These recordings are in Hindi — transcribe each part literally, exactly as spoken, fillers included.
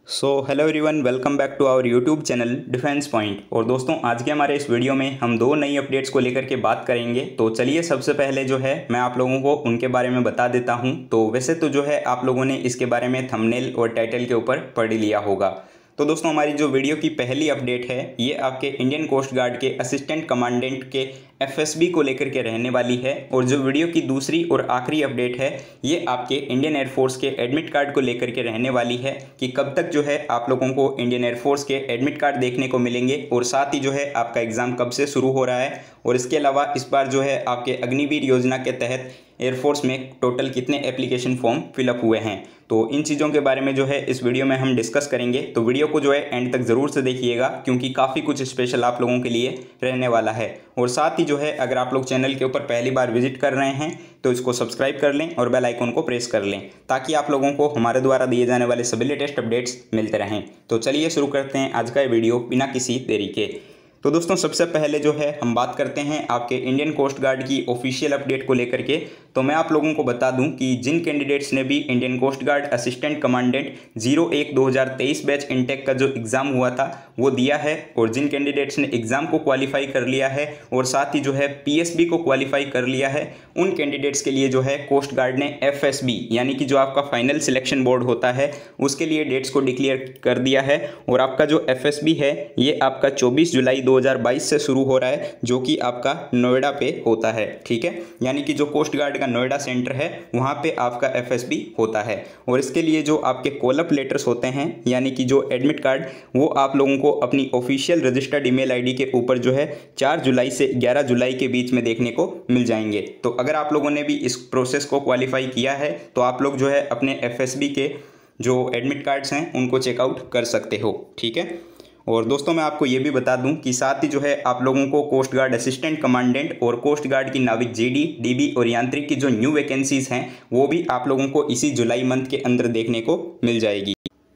So hello everyone, welcome back to our YouTube channel Defence Point. और दोस्तों, आज के हमारे इस वीडियो में हम दो नई अपडेट्स को लेकर के बात करेंगे। तो चलिए, सबसे पहले जो है मैं आप लोगों को उनके बारे में बता देता हूं। तो वैसे तो जो है आप लोगों ने इसके बारे में थंबनेल और टाइटल के ऊपर पढ़ लिया होगा। तो दोस्तों, हमारी जो वीडियो की पहली अपडेट है ये आपके इंडियन कोस्ट गार्ड के असिस्टेंट कमांडेंट के एफएसबी को लेकर के रहने वाली है। और जो वीडियो की दूसरी और आखिरी अपडेट है ये आपके इंडियन एयरफोर्स के एडमिट कार्ड को लेकर के रहने वाली है कि कब तक जो है आप लोगों को इंडियन एयरफोर्स के एडमिट कार्ड देखने को मिलेंगे, और साथ ही जो है आपका एग्ज़ाम कब से शुरू हो रहा है। और इसके अलावा इस बार जो है आपके अग्निवीर योजना के तहत एयरफोर्स में टोटल कितने एप्लीकेशन फॉर्म फिलअप हुए हैं। तो इन चीज़ों के बारे में जो है इस वीडियो में हम डिस्कस करेंगे। तो वीडियो को जो है एंड तक ज़रूर से देखिएगा, क्योंकि काफ़ी कुछ स्पेशल आप लोगों के लिए रहने वाला है। और साथ ही जो है अगर आप लोग चैनल के ऊपर पहली बार विजिट कर रहे हैं तो इसको सब्सक्राइब कर लें और बेल आइकन को प्रेस कर लें, ताकि आप लोगों को हमारे द्वारा दिए जाने वाले सभी लेटेस्ट अपडेट्स मिलते रहें। तो चलिए शुरू करते हैं आज का ये वीडियो बिना किसी देरी के। तो दोस्तों, सबसे पहले जो है हम बात करते हैं आपके इंडियन कोस्ट गार्ड की ऑफिशियल अपडेट को लेकर के। तो मैं आप लोगों को बता दूं कि जिन कैंडिडेट्स ने भी Indian Coast Guard assistant commandant zero एक दो हज़ार तेईस बैच इनटेक का जो एग्ज़ाम हुआ था वो दिया है, और जिन कैंडिडेट्स ने एग्ज़ाम को क्वालिफाई कर लिया है और साथ ही जो है पीएसबी को क्वालिफाई कर लिया है, उन कैंडिडेट्स के लिए जो है कोस्ट गार्ड ने एफएसबी यानी कि जो आपका फाइनल सिलेक्शन बोर्ड होता है उसके लिए डेट्स को डिक्लेयर कर दिया है। और आपका जो एफएसबी है ये आपका चौबीस जुलाई दो हज़ार बाईस से शुरू हो रहा है, जो कि आपका नोएडा पे होता है। ठीक है, यानी कि जो कोस्ट गार्ड का नोएडा सेंटर है वहाँ पे आपका एफएसबी होता है। और इसके लिए जो आपके कॉलअप लेटर्स होते हैं यानी कि जो एडमिट कार्ड, वो आप लोगों को अपनी ऑफिशियल रजिस्टर्ड ईमेल आईडी के ऊपर जो है चार जुलाई से ग्यारह जुलाई के बीच में देखने को मिल जाएंगे। तो अगर आप लोगों ने भी इस प्रोसेस को क्वालिफाई किया है तो आप लोग जो है अपने एफएसबी के जो एडमिट कार्ड्स हैं उनको चेकआउट कर सकते हो। ठीक है, और दोस्तों मैं आपको ये भी बता दूं कि साथ ही जो है आप लोगों को कोस्ट गार्ड असिस्टेंट कमांडेंट और कोस्ट गार्ड की नाविक जीडी, डीबी और यांत्रिक की जो न्यू वैकेंसीज हैं वो भी आप लोगों को इसी जुलाई मंथ के अंदर देखने को मिल जाएगी।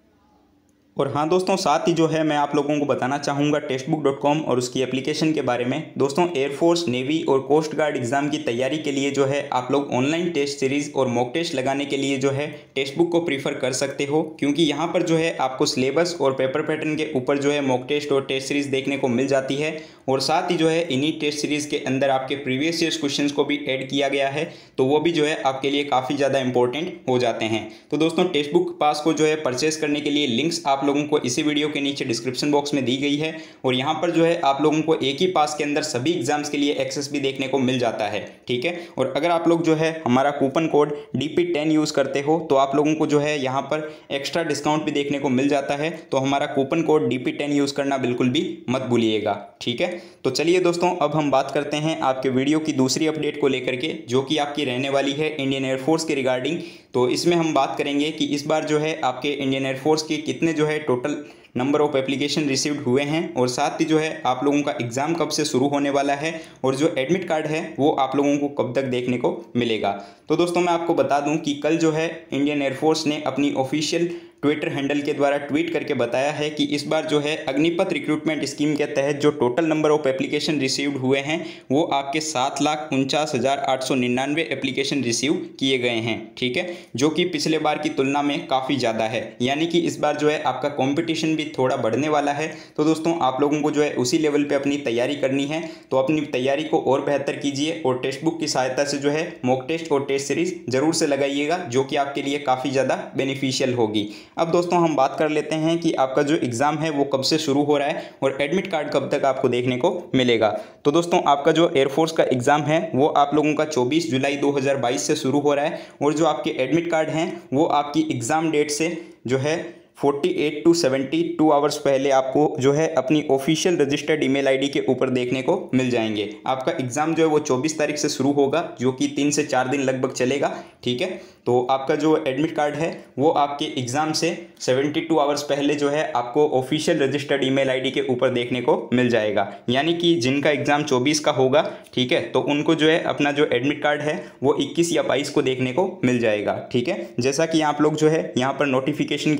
और हाँ दोस्तों, साथ ही जो है मैं आप लोगों को बताना चाहूँगा टेक्स्ट बुक डॉट कॉम और उसकी एप्लीकेशन के बारे में। दोस्तों, एयरफोर्स, नेवी और कोस्ट गार्ड एग्जाम की तैयारी के लिए जो है आप लोग ऑनलाइन टेस्ट सीरीज और मॉक टेस्ट लगाने के लिए जो है टेक्स्ट बुक को प्रीफर कर सकते हो, क्योंकि यहाँ पर जो है आपको सिलेबस और पेपर पैटर्न के ऊपर जो है मॉक टेस्ट और टेस्ट सीरीज देखने को मिल जाती है। और साथ ही जो है इन्हीं टेस्ट सीरीज के अंदर आपके प्रीवियस ईयर्स क्वेश्चंस को भी ऐड किया गया है, तो वो भी जो है आपके लिए काफ़ी ज़्यादा इंपॉर्टेंट हो जाते हैं। तो दोस्तों, टेक्स्ट बुक पास को जो है परचेस करने के लिए लिंक्स आप लोगों को इसी वीडियो के नीचे डिस्क्रिप्शन बॉक्स में दी गई है। और यहाँ पर जो है आप लोगों को एक ही पास के अंदर सभी एग्जाम्स के लिए एक्सेस भी देखने को मिल जाता है। ठीक है, और अगर आप लोग जो है हमारा coupon code D P ten use करते हो तो आप लोगों को जो है यहाँ पर एक्स्ट्रा डिस्काउंट भी देखने को मिल जाता है। तो हमारा coupon code D P ten use करना बिल्कुल भी मत भूलिएगा। ठीक है, तो चलिए दोस्तों, अब हम बात करते हैं आपके वीडियो की दूसरी अपडेट को लेकर के, जो कि आपकी रहने वाली है इंडियन एयरफोर्स के रिगार्डिंग। तो इसमें हम बात करेंगे कि इस बार जो है आपके इंडियन एयरफोर्स के कितने जो है total number of application received हुए हैं, और साथ ही जो है आप लोगों का एग्ज़ाम कब से शुरू होने वाला है, और जो एडमिट कार्ड है वो आप लोगों को कब तक देखने को मिलेगा। तो दोस्तों, मैं आपको बता दूं कि कल जो है इंडियन एयरफोर्स ने अपनी ऑफिशियल ट्विटर हैंडल के द्वारा ट्वीट करके बताया है कि इस बार जो है अग्निपथ रिक्रूटमेंट स्कीम के तहत जो total number of application received हुए हैं वो आपके सात लाख उनचास हज़ार आठ सौ निन्यानवे एप्लीकेशन रिसीव किए गए हैं। ठीक है, जो कि पिछले बार की तुलना में काफ़ी ज़्यादा है, यानी कि इस बार जो है आपका कॉम्पिटिशन भी थोड़ा बढ़ने वाला है। तो दोस्तों, आप लोगों को जो है उसी लेवल पर अपनी तैयारी करनी है, तो अपनी तैयारी को और बेहतर कीजिए और टेक्स्ट बुक की सहायता से जो है मॉक टेस्ट और टेस्ट सीरीज जरूर से लगाइएगा, जो कि आपके लिए काफ़ी ज़्यादा बेनिफिशियल होगी। अब दोस्तों, हम बात कर लेते हैं कि आपका जो एग्ज़ाम है वो कब से शुरू हो रहा है और एडमिट कार्ड कब तक आपको देखने को मिलेगा। तो दोस्तों, आपका जो एयरफोर्स का एग्ज़ाम है वो आप लोगों का चौबीस जुलाई दो हज़ार बाईस से शुरू हो रहा है, और जो आपके एडमिट कार्ड हैं वो आपकी एग्ज़ाम डेट से जो है अड़तालीस टू बहत्तर आवर्स पहले आपको जो है अपनी ऑफिशियल रजिस्टर्ड ईमेल आईडी के ऊपर देखने को मिल जाएंगे। आपका एग्ज़ाम जो है वो चौबीस तारीख से शुरू होगा, जो कि तीन से चार दिन लगभग चलेगा। ठीक है, तो आपका जो एडमिट कार्ड है वो आपके एग्ज़ाम से बहत्तर आवर्स पहले जो है आपको ऑफिशियल रजिस्टर्ड ईमेल आईडी के ऊपर देखने को मिल जाएगा। यानी कि जिनका एग्ज़ाम चौबीस का होगा, ठीक है, तो उनको जो है अपना जो एडमिट कार्ड है वो इक्कीस या बाईस को देखने को मिल जाएगा। ठीक है, जैसा कि आप लोग जो है यहाँ पर नोटिफिकेशन के स्क्रीन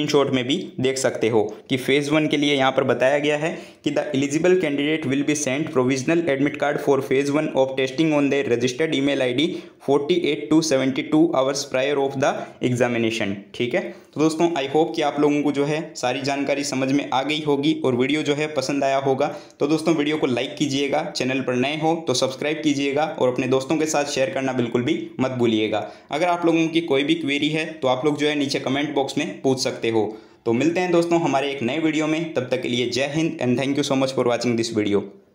स्क्रीनशॉट में भी देख सकते हो कि फेज़ वन के लिए यहाँ पर बताया गया है कि the eligible candidate will be sent provisional admit card for phase one of testing on their registered email ID forty eight to seventy two hours prior of the examination. ठीक है, तो दोस्तों आई होप कि आप लोगों को जो है सारी जानकारी समझ में आ गई होगी और वीडियो जो है पसंद आया होगा। तो दोस्तों वीडियो को लाइक कीजिएगा, चैनल पर नए हो तो सब्सक्राइब कीजिएगा और अपने दोस्तों के साथ शेयर करना बिल्कुल भी मत भूलिएगा। अगर आप लोगों की कोई भी क्वेरी है तो आप लोग जो है नीचे कमेंट बॉक्स में पूछ सकते हो। तो मिलते हैं दोस्तों हमारे एक नए वीडियो में, तब तक के लिए जय हिंद and thank you so much for watching this video.